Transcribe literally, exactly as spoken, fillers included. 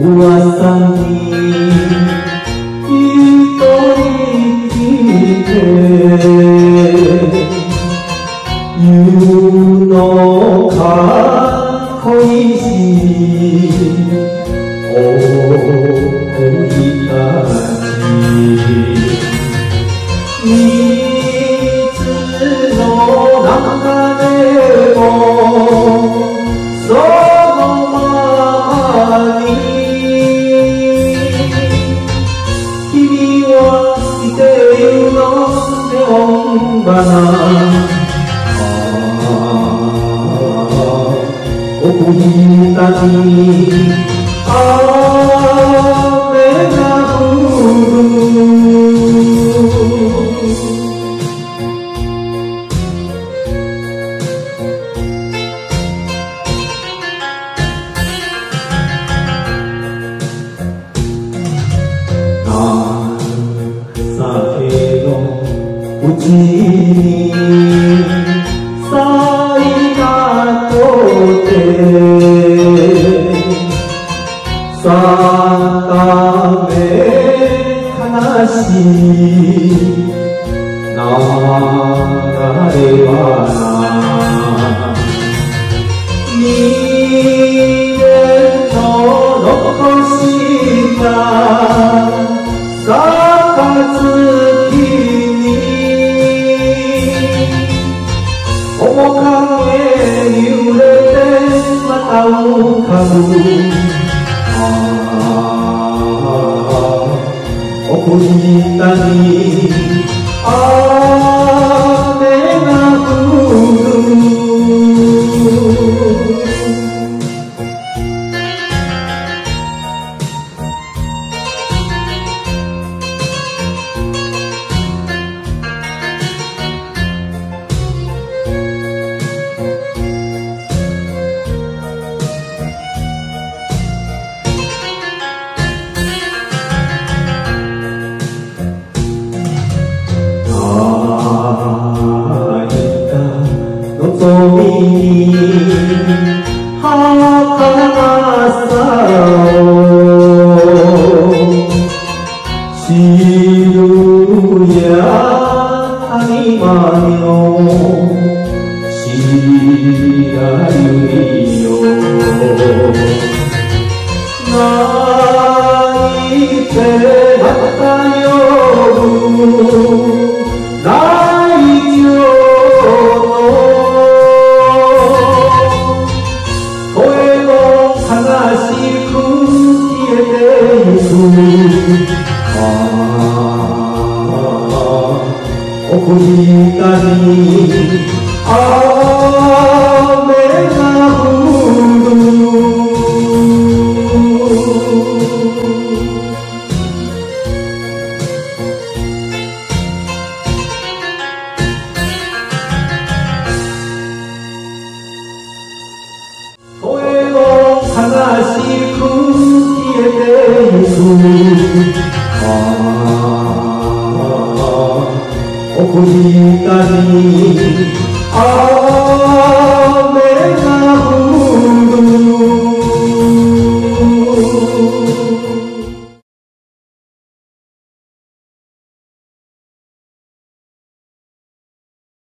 噂に一人きて言うのか恋しお恋たち水の中でもそのままに君は生きているのネオン花奥にたに雨が降るうちに咲いたとてさため悲しい流れは未練の残した杯面影に揺れてまた浮かぶ奥にたに雨が降る望みに儚さを知るや谷間の白百合よ泣いてまた夜来場奥にたに雨が降る声も悲しく消えてゆく奥にたに